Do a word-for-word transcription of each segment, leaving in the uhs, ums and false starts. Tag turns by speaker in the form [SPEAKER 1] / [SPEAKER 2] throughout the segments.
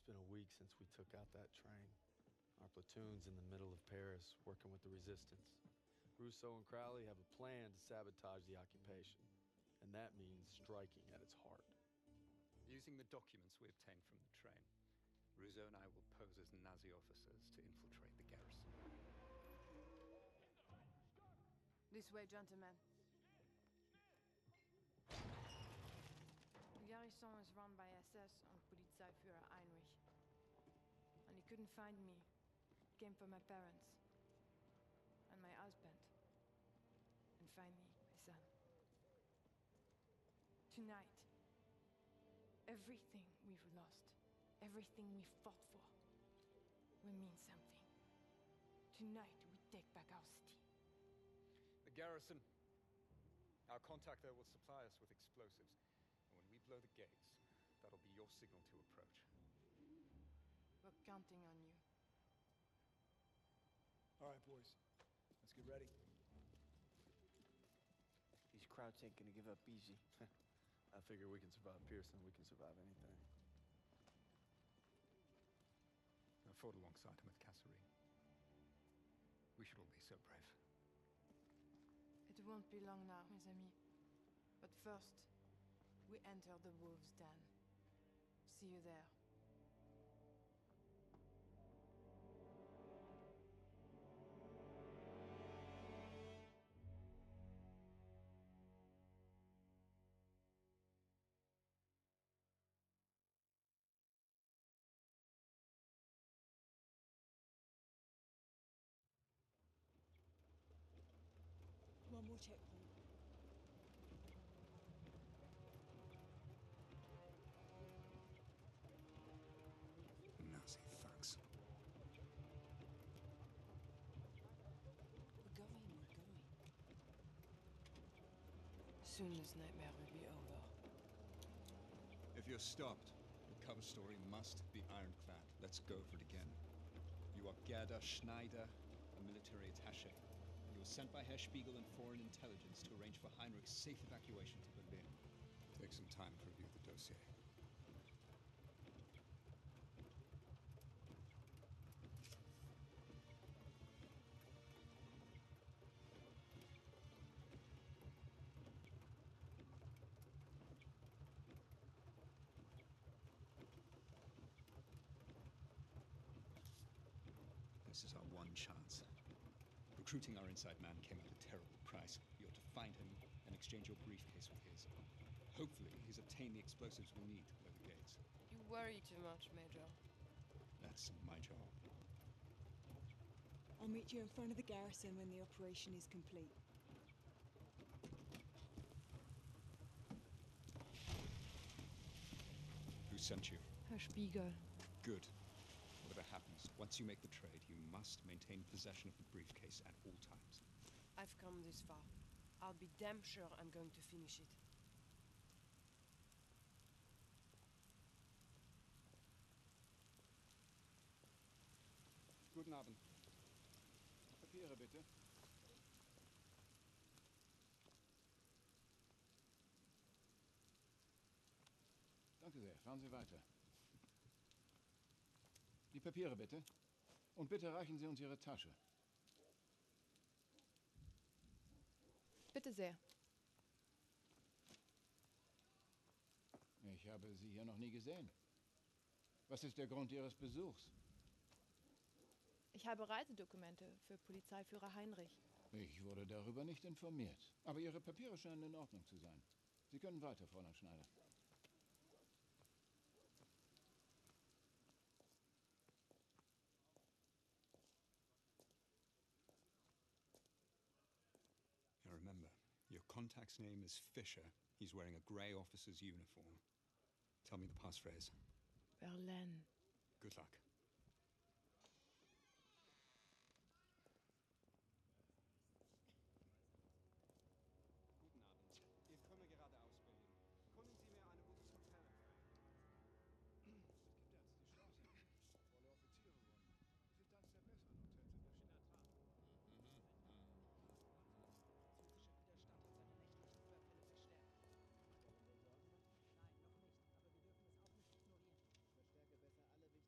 [SPEAKER 1] It's been a week since we took out that train. Our platoon's in the middle of Paris, working with the resistance. Rousseau and Crowley have a plan to sabotage the occupation, and that means striking at its heart.
[SPEAKER 2] Using the documents we obtained from the train, Rousseau and I will pose as Nazi officers to infiltrate the garrison.
[SPEAKER 3] This way, gentlemen. The garrison is run by S S and Polizeiführer Heinrich. And he couldn't find me. He came for my parents. And my husband. And finally, my son. Tonight, everything we've lost, everything we fought for, will mean something. Tonight, we take back our city.
[SPEAKER 2] The garrison. Our contact there will supply us with explosives. And when we blow the gates, that'll be your signal to approach.
[SPEAKER 3] We're counting on you.
[SPEAKER 4] All right, boys. Let's get ready.
[SPEAKER 5] These crowds ain't gonna give up easy.
[SPEAKER 1] I figure we can survive Pierson, we can survive anything.
[SPEAKER 2] I fought alongside him with Kasserine. We should all be so brave.
[SPEAKER 3] It won't be long now, mes amis. But first, we enter the wolves' den. See you there.
[SPEAKER 6] One more checkpoint.
[SPEAKER 2] Nazi thugs.
[SPEAKER 6] We're going, we're going.
[SPEAKER 3] Soon this nightmare will be over.
[SPEAKER 7] If you're stopped, the cover story must be ironclad. Let's go for it again. You are Gerda Schneider, a military attaché. You were sent by Herr Spiegel and Foreign Intelligence to arrange for Heinrich's safe evacuation to Berlin.
[SPEAKER 2] Take some time to review the dossier.
[SPEAKER 7] This is our one chance. Recruiting our inside man came at a terrible price. You ought to find him and exchange your briefcase with his. Hopefully, he's obtained the explosives we'll need to blow the gates.
[SPEAKER 3] You worry too much, Major.
[SPEAKER 7] That's my job.
[SPEAKER 6] I'll meet you in front of the garrison when the operation is complete.
[SPEAKER 7] Who sent you?
[SPEAKER 3] Herr Spiegel.
[SPEAKER 7] Good. Whatever happens, once you make the trade, you must maintain possession of the briefcase at all times.
[SPEAKER 3] I've come this far. I'll be damn sure I'm going to finish it.
[SPEAKER 8] Guten Abend. Papiere bitte. Danke sehr. Fahren Sie weiter. Die Papiere bitte. Und bitte reichen Sie uns Ihre Tasche.
[SPEAKER 3] Bitte sehr.
[SPEAKER 8] Ich habe Sie hier noch nie gesehen. Was ist der Grund Ihres Besuchs?
[SPEAKER 3] Ich habe Reisedokumente für Polizeiführer Heinrich.
[SPEAKER 8] Ich wurde darüber nicht informiert. Aber Ihre Papiere scheinen in Ordnung zu sein. Sie können weiter, Fräulein Schneider.
[SPEAKER 7] Now remember, your contact's name is Fischer. He's wearing a grey officer's uniform. Tell me the passphrase.
[SPEAKER 3] Berlin.
[SPEAKER 7] Good luck.
[SPEAKER 9] Guten Abend. Ich komme gerade aus Berlin. Können Sie mir eine gute Hotel empfehlen?
[SPEAKER 4] Es gibt jetzt die Chance, volle Offiziere wurden. Die sind eines der besseren Hotels in der Stadt.
[SPEAKER 10] Französische Widerstand hat seine nächtlichen Vorfälle verstärkt. Nein, noch nicht, aber wir dürfen es auch nicht ignorieren. Verstärke besser alle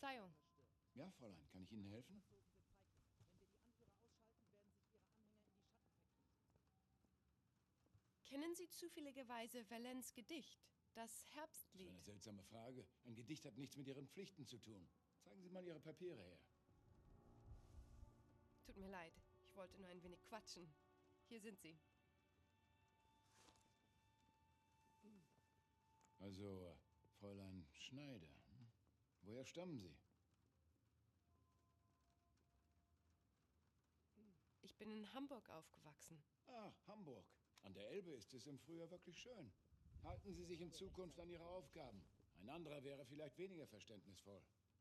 [SPEAKER 3] Verzeihung.
[SPEAKER 8] Ja, Fräulein, kann ich Ihnen helfen?
[SPEAKER 3] Kennen Sie zufälligerweise Valens Gedicht, das
[SPEAKER 8] Das
[SPEAKER 3] Herbstlied?
[SPEAKER 8] ist eine seltsame Frage. Ein Gedicht hat nichts mit Ihren Pflichten zu tun. Zeigen Sie mal Ihre Papiere her.
[SPEAKER 3] Tut mir leid, ich wollte nur ein wenig quatschen. Hier sind sie.
[SPEAKER 8] Also, Fräulein Schneider. Hm? Woher stammen Sie?
[SPEAKER 3] Ich bin in Hamburg aufgewachsen.
[SPEAKER 8] Ah, Hamburg. An der Elbe ist es im Frühjahr wirklich schön. Halten Sie sich in Zukunft an Ihre Aufgaben. Ein anderer wäre vielleicht weniger verständnisvoll.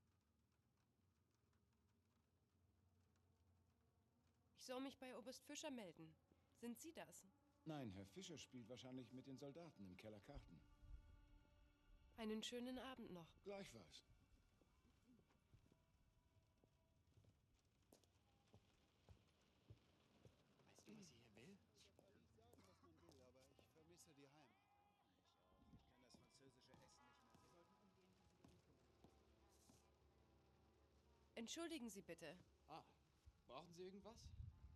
[SPEAKER 3] Ich soll mich bei Oberst Fischer melden. Sind Sie das?
[SPEAKER 8] Nein, Herr Fischer spielt wahrscheinlich mit den Soldaten im Keller Karten.
[SPEAKER 3] Einen schönen Abend noch.
[SPEAKER 8] Gleichfalls.
[SPEAKER 5] Weißt du, was sie hier will?
[SPEAKER 4] Ich kann nicht sagen, was man will, aber ich vermisse die Heimat. Ich kann das französische Essen nicht mehr. Wir sollten umgehend diese Berufung.
[SPEAKER 3] Entschuldigen Sie bitte.
[SPEAKER 11] Ah, brauchen Sie irgendwas?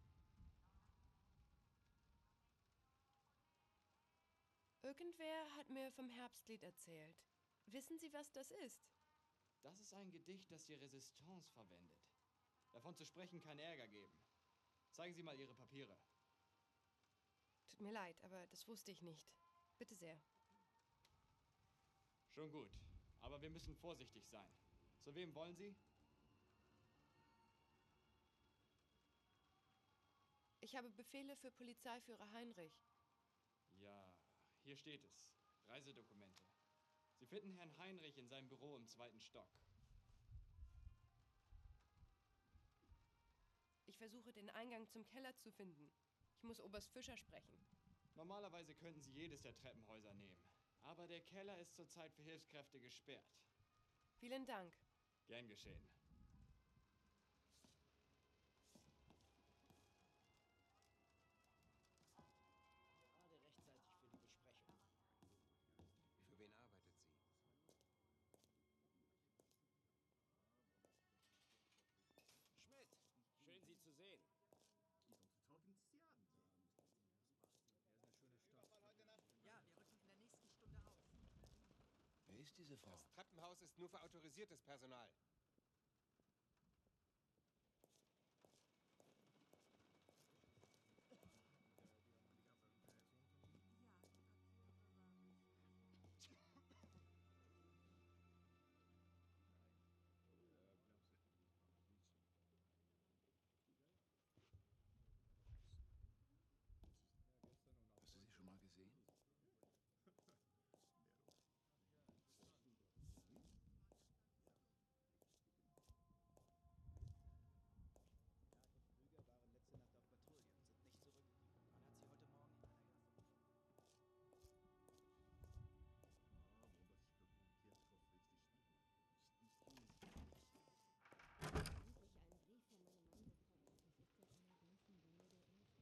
[SPEAKER 3] Irgendwer hat mir vom Herbstlied erzählt. Wissen Sie, was das ist?
[SPEAKER 11] Das ist ein Gedicht, das die Resistance verwendet. Davon zu sprechen kann Ärger geben. Zeigen Sie mal Ihre Papiere.
[SPEAKER 3] Tut mir leid, aber das wusste ich nicht. Bitte sehr.
[SPEAKER 11] Schon gut, aber wir müssen vorsichtig sein. Zu wem wollen Sie?
[SPEAKER 3] Ich habe Befehle für Polizeiführer Heinrich.
[SPEAKER 11] Ja, hier steht es. Reisedokumente. Sie finden Herrn Heinrich in seinem Büro im zweiten Stock.
[SPEAKER 3] Ich versuche, den Eingang zum Keller zu finden. Ich muss Oberst Fischer sprechen.
[SPEAKER 11] Normalerweise könnten Sie jedes der Treppenhäuser nehmen. Aber der Keller ist zurzeit für Hilfskräfte gesperrt.
[SPEAKER 3] Vielen Dank.
[SPEAKER 11] Gern geschehen.
[SPEAKER 5] Gerade rechtzeitig für die Besprechung.
[SPEAKER 9] Für wen arbeitet sie?
[SPEAKER 5] Schmidt, schön Sie zu sehen.
[SPEAKER 10] Ja, wir rücken in der nächsten Stunde aus.
[SPEAKER 8] Wer ist diese Frau?
[SPEAKER 9] Das Treppenhaus ist nur für autorisiertes Personal.
[SPEAKER 8] Hast du sie schon mal gesehen?
[SPEAKER 10] Flüger waren letzte Nacht auf Patrouille und sind nicht zurückgekommen. Man hat sie heute Morgen in einer
[SPEAKER 12] Endlich einen Brief von meinem Mann bekommen. Das ist der allergrößten Wunder der Erde.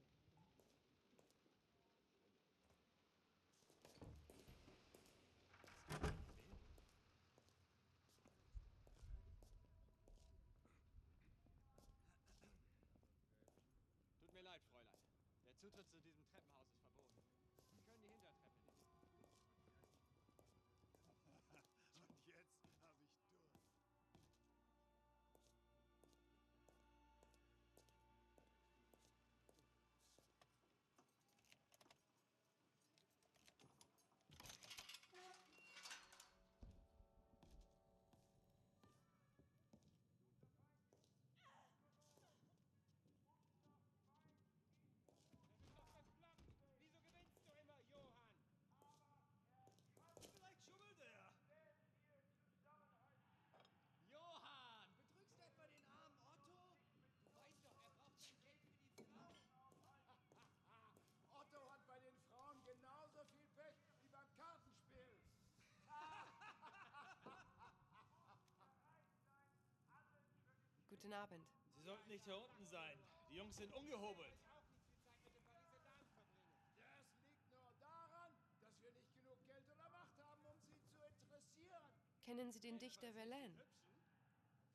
[SPEAKER 11] Tut mir leid, Fräulein. Der Zutritt zu diesem Treppenhaus ist verboten. Sie können die Hintertreppe nehmen.
[SPEAKER 4] Und jetzt habe ich Durst.
[SPEAKER 9] Wieso gewinnst du immer, Johann? Vielleicht schummelt er.
[SPEAKER 5] Johann, betrügst du etwa den armen Otto? Du weißt doch, er braucht sein Geld für die Frau.
[SPEAKER 8] Otto hat bei den Frauen genauso viel Pech wie beim Kartenspiel.
[SPEAKER 3] Guten Abend.
[SPEAKER 13] Sie sollten nicht hier unten sein. Die Jungs sind ungehobelt.
[SPEAKER 9] Auch nicht viel Zeit mit den Pariser Damen verbringen.
[SPEAKER 8] Das liegt nur daran, dass wir nicht genug Geld oder Macht haben, um sie zu interessieren.
[SPEAKER 3] Kennen Sie den Dichter Verlaine?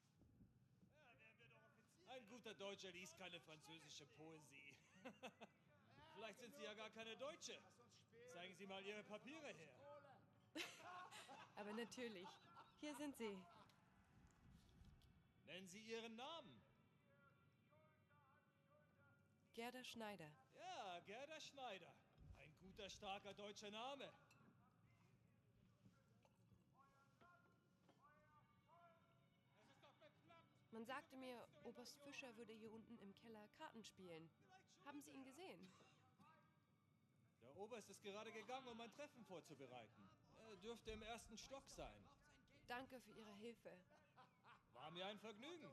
[SPEAKER 13] guter Deutscher liest keine französische Poesie. Vielleicht sind Sie ja gar keine Deutsche. Zeigen Sie mal Ihre Papiere her.
[SPEAKER 14] Aber natürlich. Hier sind sie.
[SPEAKER 13] Nennen Sie Ihren Namen.
[SPEAKER 14] Gerda Schneider.
[SPEAKER 13] Ja, Gerda Schneider. Ein guter, starker deutscher Name.
[SPEAKER 14] Man sagte mir, Oberst Fischer würde hier unten im Keller Karten spielen. Haben Sie ihn gesehen?
[SPEAKER 13] Der Oberst ist gerade gegangen, um ein Treffen vorzubereiten. Er dürfte im ersten Stock sein.
[SPEAKER 14] Danke für Ihre Hilfe.
[SPEAKER 13] War mir ein Vergnügen.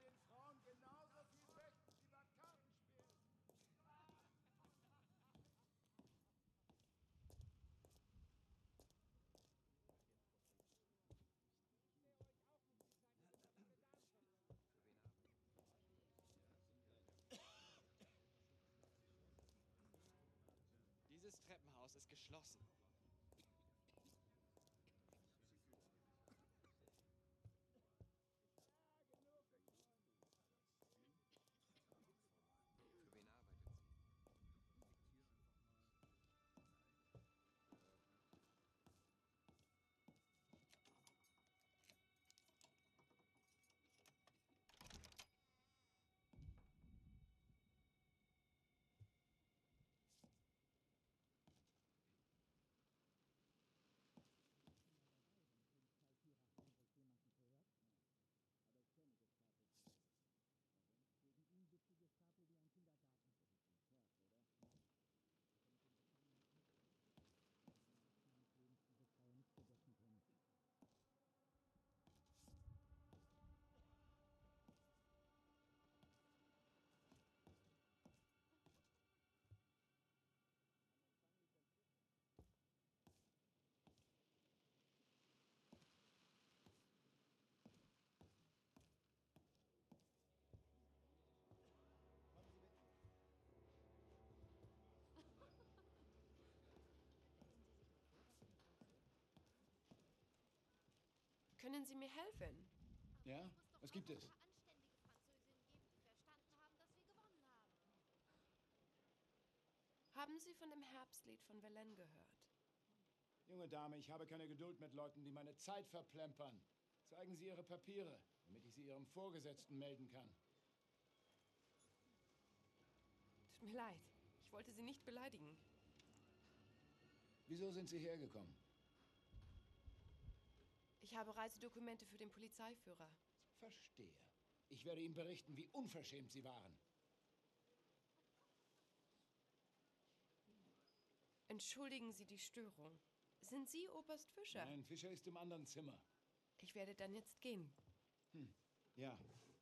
[SPEAKER 11] Dieses Treppenhaus ist geschlossen.
[SPEAKER 14] Können Sie mir helfen?
[SPEAKER 8] Ja, was gibt es?
[SPEAKER 14] Haben Sie von dem Herbstlied von Verlaine gehört?
[SPEAKER 8] Junge Dame, ich habe keine Geduld mit Leuten, die meine Zeit verplempern. Zeigen Sie Ihre Papiere, damit ich sie Ihrem Vorgesetzten melden kann.
[SPEAKER 14] Tut mir leid. Ich wollte Sie nicht beleidigen.
[SPEAKER 8] Wieso sind Sie hergekommen?
[SPEAKER 14] Ich habe Reisedokumente für den Polizeiführer.
[SPEAKER 8] Verstehe. Ich werde ihm berichten, wie unverschämt Sie waren.
[SPEAKER 14] Entschuldigen Sie die Störung. Sind Sie Oberst Fischer?
[SPEAKER 8] Nein, Fischer ist im anderen Zimmer.
[SPEAKER 14] Ich werde dann jetzt gehen.
[SPEAKER 8] Hm, ja.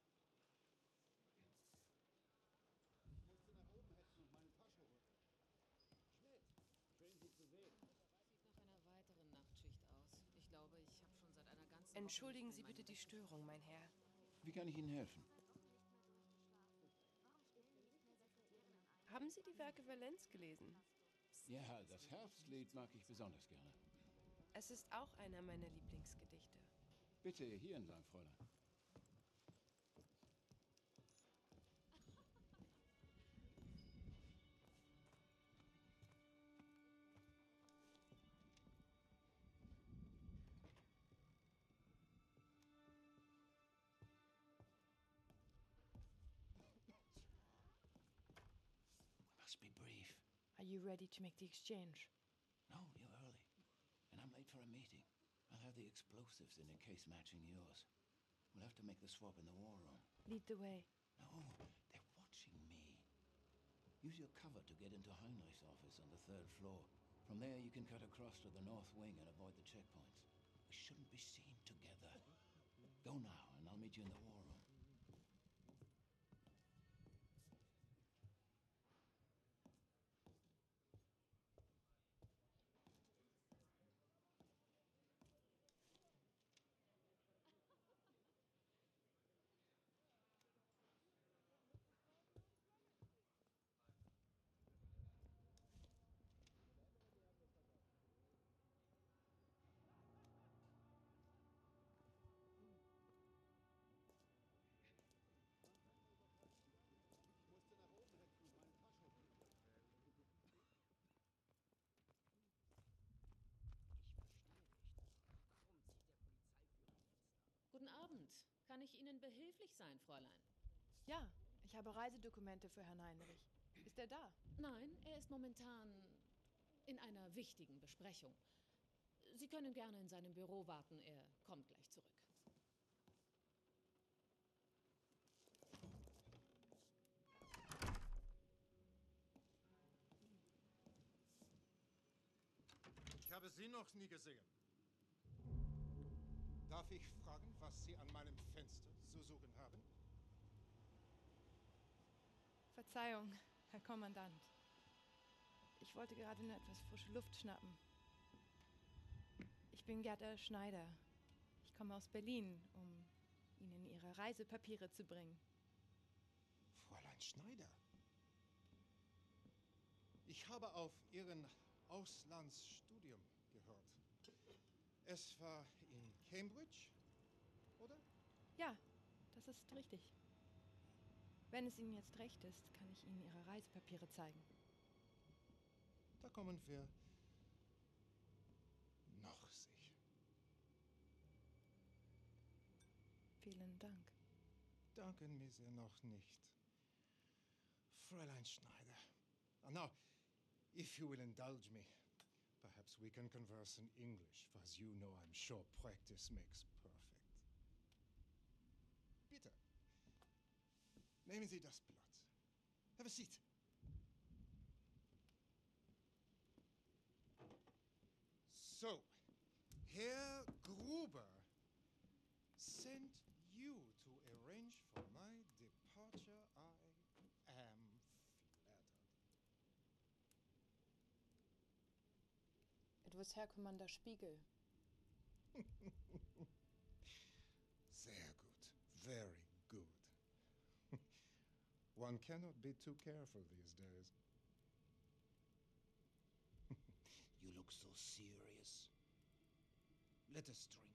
[SPEAKER 14] Entschuldigen Sie bitte die Störung, mein Herr.
[SPEAKER 8] Wie kann ich Ihnen helfen?
[SPEAKER 14] Haben Sie die Werke Verlaines gelesen?
[SPEAKER 8] Ja, das Herbstlied mag ich besonders gerne.
[SPEAKER 14] Es ist auch einer meiner Lieblingsgedichte.
[SPEAKER 8] Bitte, hier entlang, Fräulein. Must be brief.
[SPEAKER 3] Are you ready to make the exchange?
[SPEAKER 8] No, you're early. And I'm late for a meeting. I'll have the explosives in a case matching yours. We'll have to make the swap in the war room.
[SPEAKER 3] Lead the way.
[SPEAKER 8] No, they're watching me. Use your cover to get into Heinrich's office on the third floor. From there, you can cut across to the north wing and avoid the checkpoints. We shouldn't be seen together. Go now, and I'll meet you in the war room.
[SPEAKER 15] Abend. Kann ich Ihnen behilflich sein, Fräulein?
[SPEAKER 3] Ja, ich habe Reisedokumente für Herrn Heinrich. Ist er da?
[SPEAKER 15] Nein, er ist momentan in einer wichtigen Besprechung. Sie können gerne in seinem Büro warten, er kommt gleich zurück.
[SPEAKER 16] Ich habe Sie noch nie gesehen. Darf ich fragen, was Sie an meinem Fenster zu suchen haben?
[SPEAKER 3] Verzeihung, Herr Kommandant. Ich wollte gerade nur etwas frische Luft schnappen. Ich bin Gerda Schneider. Ich komme aus Berlin, um Ihnen Ihre Reisepapiere zu bringen.
[SPEAKER 16] Fräulein Schneider? Ich habe auf Ihren Auslandsstudium gehört. Es war in Cambridge, oder?
[SPEAKER 3] Ja, das ist richtig. Wenn es Ihnen jetzt recht ist, kann ich Ihnen Ihre Reisepapiere zeigen.
[SPEAKER 16] Da kommen wir noch sicher.
[SPEAKER 3] Vielen Dank.
[SPEAKER 16] Danken mir sehr noch nicht. Fräulein Schneider. Oh, now, if you will indulge me, perhaps we can converse in English, for as you know, I'm sure practice makes perfect. Bitte, nehmen Sie das Blatt. Have a seat. So, Herr Gruber sent you to arrange for my departure. I am flattered.
[SPEAKER 3] It was Herr Commander Spiegel.
[SPEAKER 16] Sehr gut. Very good. One cannot be too careful these days. You look so serious. Let us drink.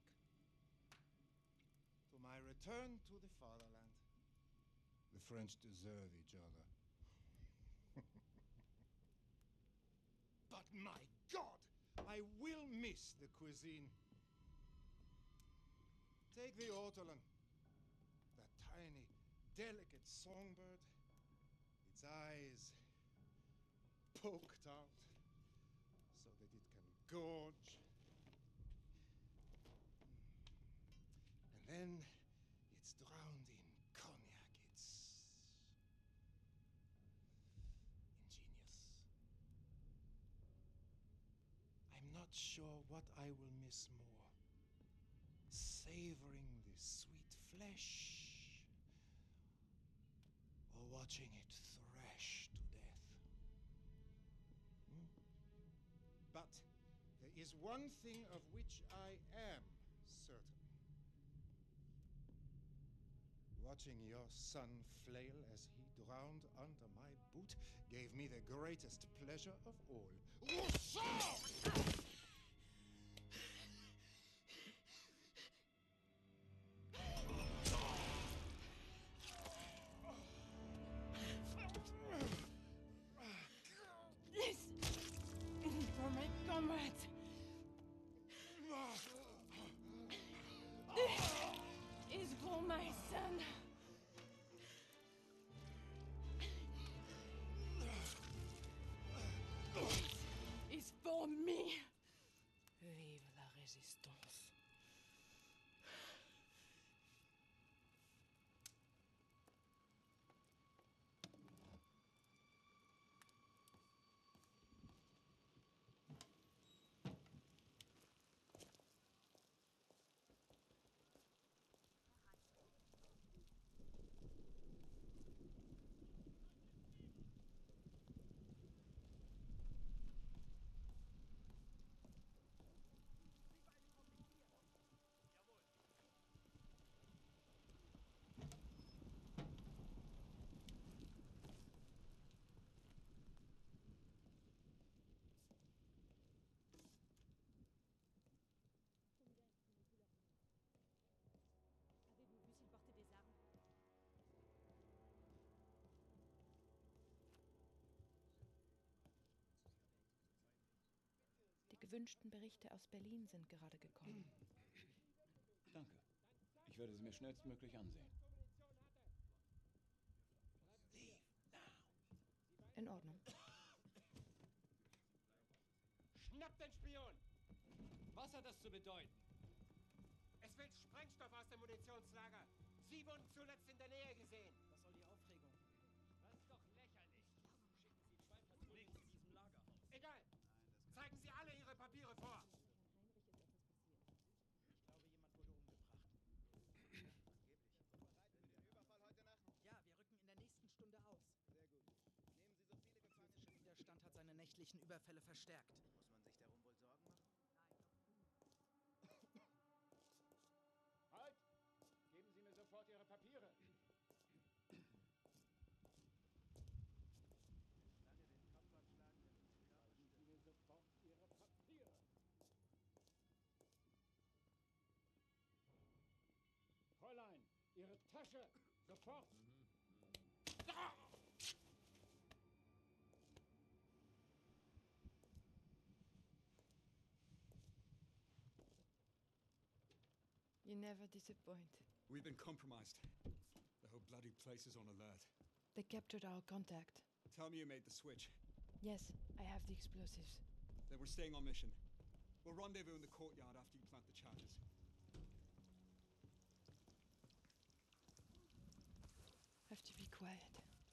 [SPEAKER 16] To my return to the fatherland. The French deserve each other. But my God, I will miss the cuisine. Take the ortolan. That tiny, delicate songbird. Its eyes poked out so that it can gorge. And then it's drowned in cognac. It's ingenious. I'm not sure what I will miss more. Savoring the sweet flesh or watching it thrash to death. Hmm? But there is one thing of which I am certain. Watching your son flail as he drowned under my boot gave me the greatest pleasure of all. Rousseau!
[SPEAKER 3] Die gewünschten Berichte aus Berlin sind gerade gekommen.
[SPEAKER 8] Danke. Ich werde sie mir schnellstmöglich ansehen.
[SPEAKER 3] In Ordnung.
[SPEAKER 9] Schnappt den Spion!
[SPEAKER 11] Was hat das zu bedeuten?
[SPEAKER 9] Es will Sprengstoff aus dem Munitionslager. Sie wurden zuletzt in der Nähe gesehen.
[SPEAKER 10] Was soll die Aufregung?
[SPEAKER 13] Das ist doch lächerlich. Schicken Sie zwei Patrouillen zu diesem Lagerhaus.
[SPEAKER 9] Egal. Zeigen Sie alle Ihre Papiere vor.
[SPEAKER 10] Ich glaube, jemand wurde umgebracht. Angeblich. Bereit für den Überfall heute Nacht? Ja, wir rücken in der nächsten Stunde aus. Sehr gut. Nehmen Sie so viele Gefangene. Der Widerstand hat seine nächtlichen Überfälle verstärkt. Muss man sich darum wohl Sorgen machen?
[SPEAKER 17] Halt! Geben Sie mir sofort Ihre Papiere. Zeigen Sie mir sofort Ihre Papiere. Fräulein, Ihre Tasche! Sofort! Ah!
[SPEAKER 3] You never disappoint.
[SPEAKER 7] We've been compromised. The whole bloody place is on alert.
[SPEAKER 3] They captured our contact.
[SPEAKER 7] Tell me you made the switch.
[SPEAKER 3] Yes, I have the explosives.
[SPEAKER 7] Then we're staying on mission. We'll rendezvous in the courtyard after you plant the charges.
[SPEAKER 3] Have to be quiet.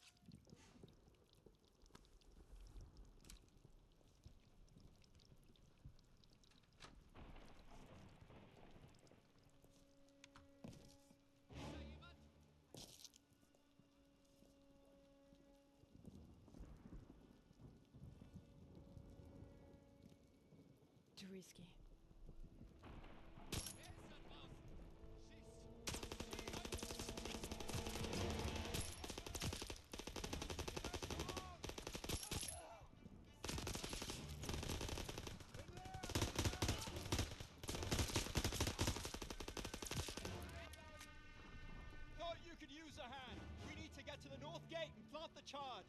[SPEAKER 3] Too risky.
[SPEAKER 11] Thought you could use a hand. We need to get to the north gate and plant the charge.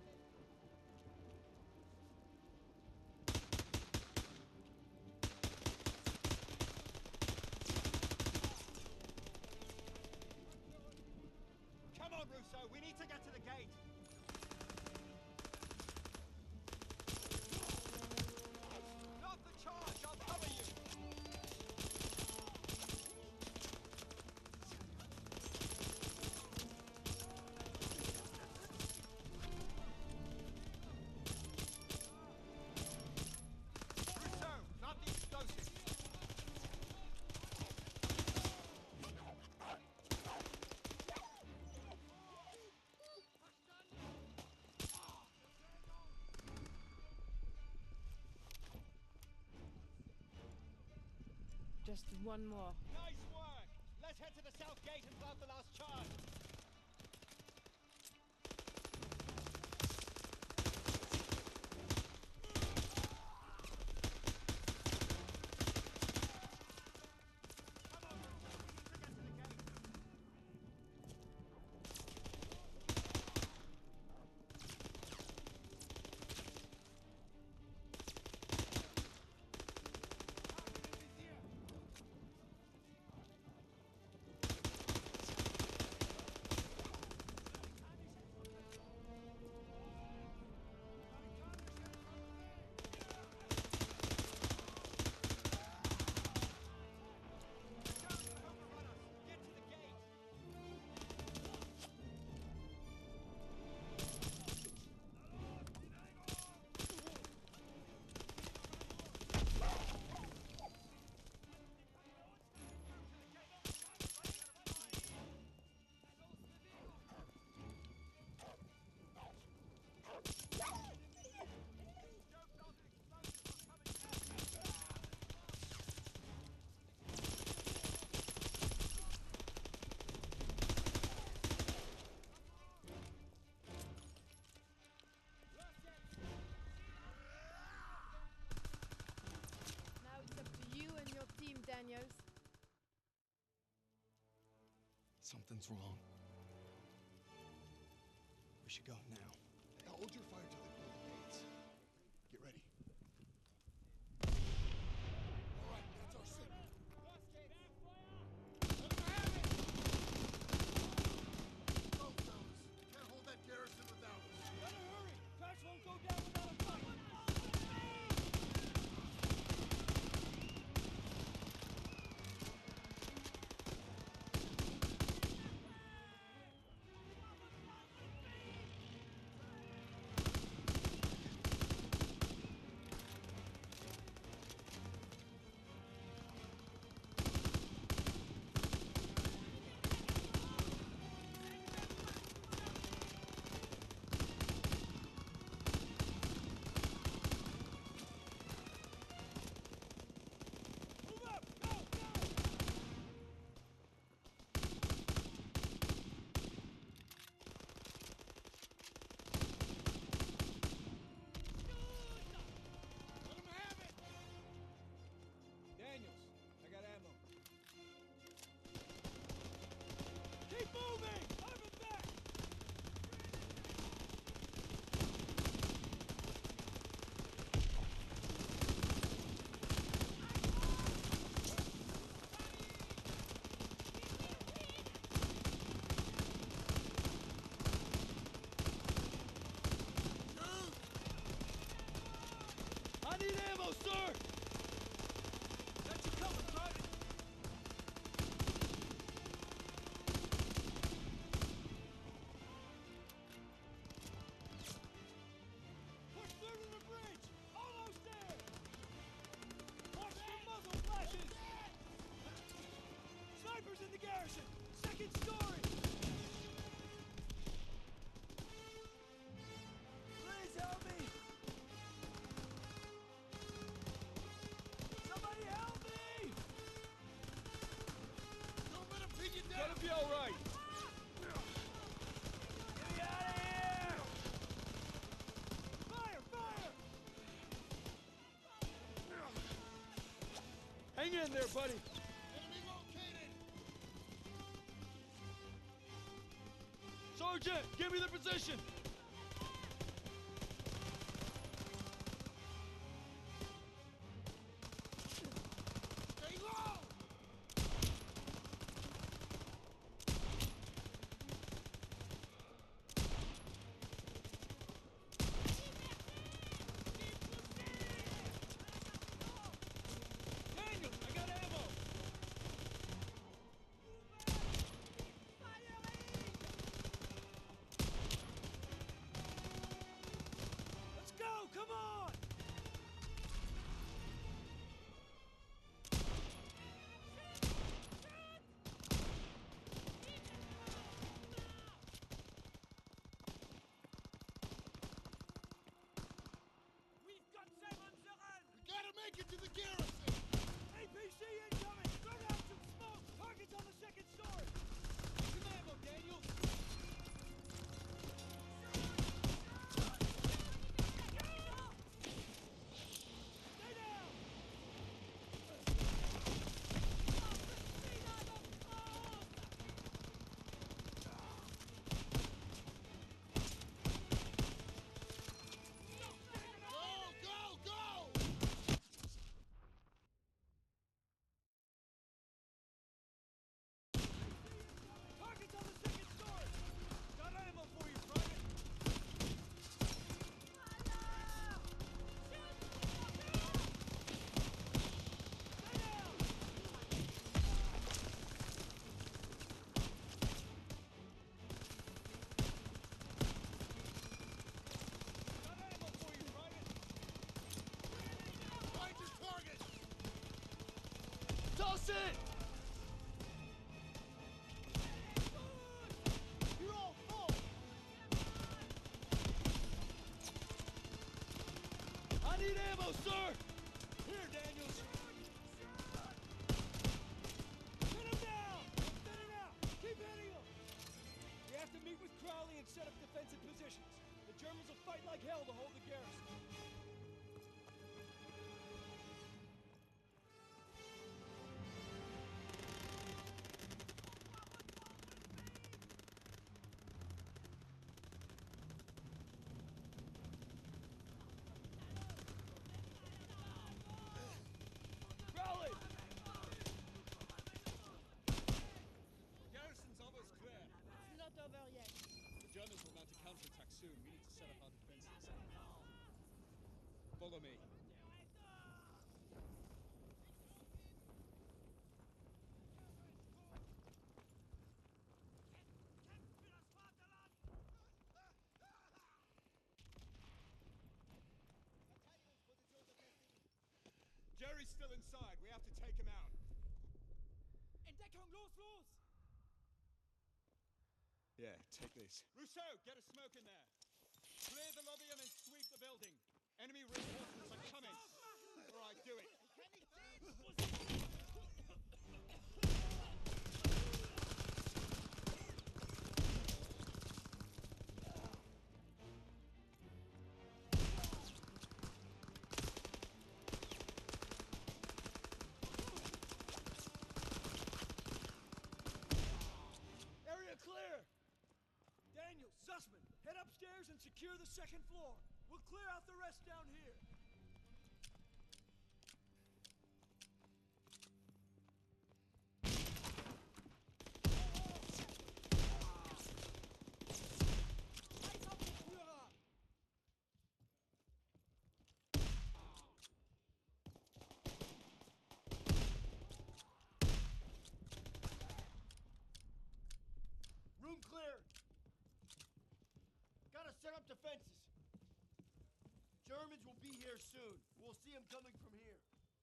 [SPEAKER 11] Come on, Rousseau. We need to get to the gate. Not the charge. I'll cover you. Rousseau, plant the explosives.
[SPEAKER 3] Just one more.
[SPEAKER 11] Nice work! Let's head to the south gate and plant the last charge.
[SPEAKER 3] Now it's up to you and your team, Daniels.
[SPEAKER 1] Something's wrong. We should go now.
[SPEAKER 18] Hold your fire till they pull the gates. Get ready. All right, that's our signal.
[SPEAKER 17] Let them have it!
[SPEAKER 1] Hang in there, buddy.
[SPEAKER 18] Enemy located!
[SPEAKER 1] Sergeant, give me the position.
[SPEAKER 18] Stay low!
[SPEAKER 13] Daniel, I got ammo! Let's go! Come on! We've got them on the run!
[SPEAKER 18] We gotta make it to the garrison!
[SPEAKER 13] A P C incoming! Throw out some smoke! Target's on the second story! Some ammo, Daniel! Stay down!
[SPEAKER 18] Go, go, go!
[SPEAKER 13] Target's on the second story! Got ammo for you, Private! Stay down! Got ammo for you, Private!
[SPEAKER 18] Find your target!
[SPEAKER 1] Toss it!
[SPEAKER 18] You're all full!
[SPEAKER 1] I need ammo, sir!
[SPEAKER 13] Here, Daniels! Hit him down! Let it out! Keep hitting him! We have to meet with Crowley and set up defensive positions. The Germans will fight like hell to hold the garrison. Crowley!
[SPEAKER 7] Garrison's almost clear.
[SPEAKER 5] It's not over yet.
[SPEAKER 7] The Germans will mount a counterattack soon. We need to set up our defenses. Follow me. Jerry's still inside. We have to take him out.
[SPEAKER 13] Entdeckung, los, los!
[SPEAKER 7] Yeah, take this.
[SPEAKER 2] Rousseau, get a smoke in there. Clear the lobby and then sweep the building. Enemy reinforcements are coming. All right, do it.
[SPEAKER 13] Area clear! Daniel, Zussman, head upstairs and secure the second floor. We'll clear out the rest down here. Room clear. Gotta set up defenses. Germans will be here soon. We'll see them coming from here.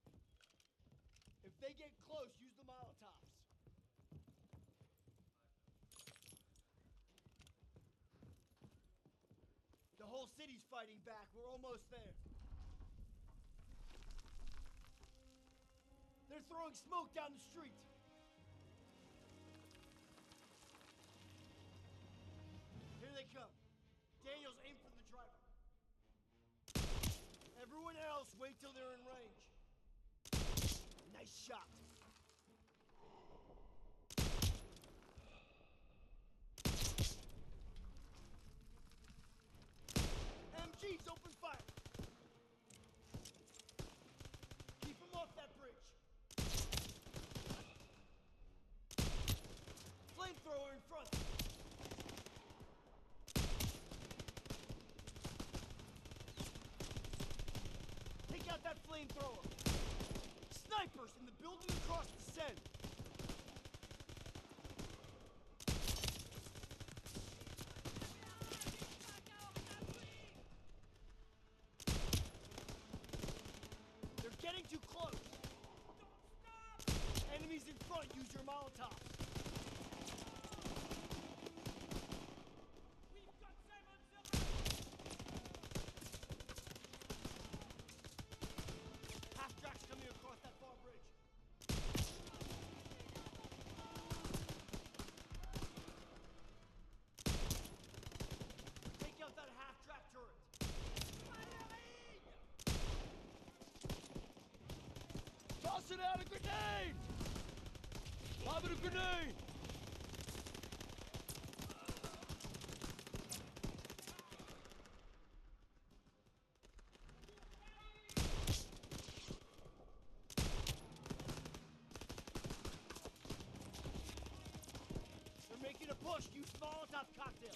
[SPEAKER 13] If they get close, use the Molotovs. The whole city's fighting back. We're almost there. They're throwing smoke down the street. Here they come. Daniels, aim for the driver. Everyone else, wait till they're in range. Nice shot. M Gs, open fire. Keep him off that bridge. Flamethrower in front. Take out that flamethrower. Snipers in the building across the Seine. They're getting too close. Enemies in front, use your Molotovs. Half-tracks coming across that far bridge. Take out that half-track turret. Toss it out, a grenade! Lob it a grenade! They're making a push. Use Molotov cocktail.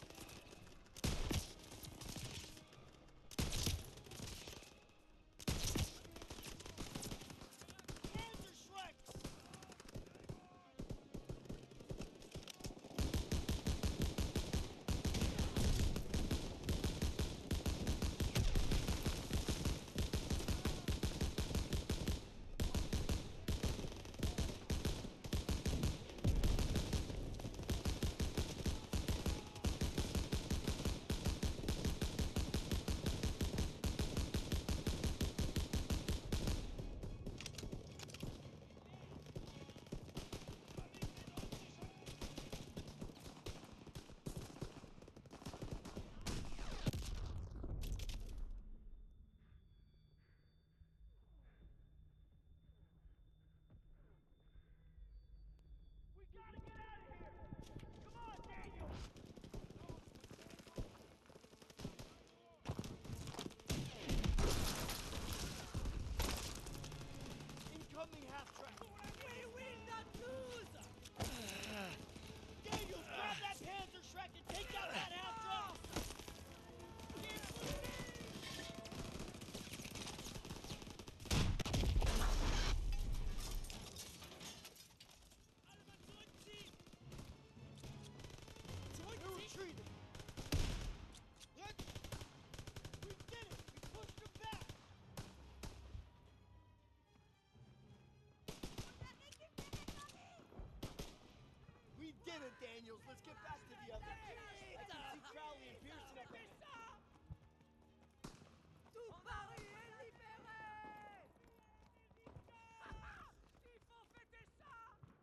[SPEAKER 13] Incoming half-track. We win the twos! Daniels, grab that Panzer Shrek and take out that half-track! They're retreating! What? We did it! We pushed them back! We did it, Daniels! Let's get back to the others! I can see Crowley and Pierson up there!
[SPEAKER 5] Tout Paris est libéré! Il faut fêter ça!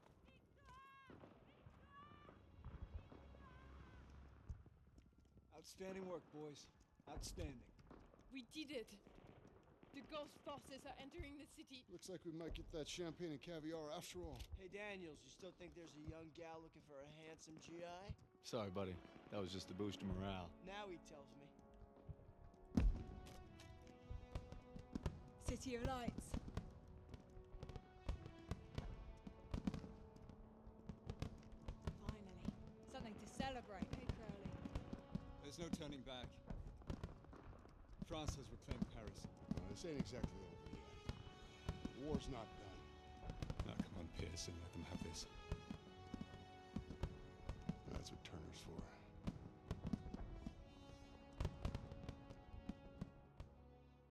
[SPEAKER 13] Outstanding work, boys. Outstanding.
[SPEAKER 14] We did it. The ghost forces are entering the city.
[SPEAKER 18] Looks like we might get that champagne and caviar after all.
[SPEAKER 13] Hey, Daniels, you still think there's a young gal looking for a handsome G I?
[SPEAKER 1] Sorry, buddy. That was just to boost your morale.
[SPEAKER 13] Now he tells me.
[SPEAKER 6] City of Lights. Finally. Something to celebrate, hey, Crowley?
[SPEAKER 7] There's no turning back. France has reclaimed Paris.
[SPEAKER 18] No, this ain't exactly over yet. The war's not done.
[SPEAKER 7] Now, come on, Pierson, let them have this.